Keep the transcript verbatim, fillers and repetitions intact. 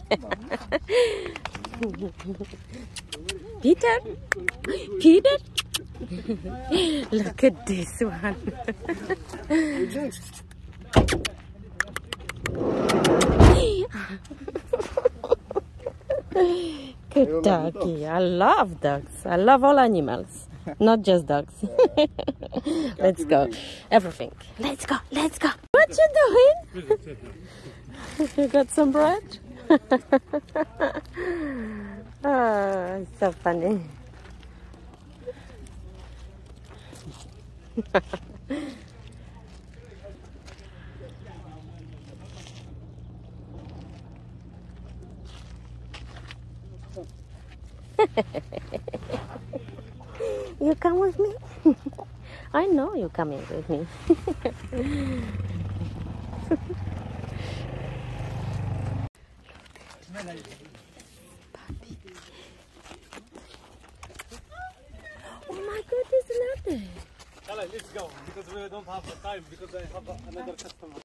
Peter? Peter? Look at this one. Good doggy. I love dogs. I love all animals, not just dogs. Let's go. Everything. Let's go. Let's go. What you doing? You got some bread? Oh, it's so funny. You come with me? I know you're coming with me. Oh my God, there's another. Let's go, because we don't have the time, because I have another customer.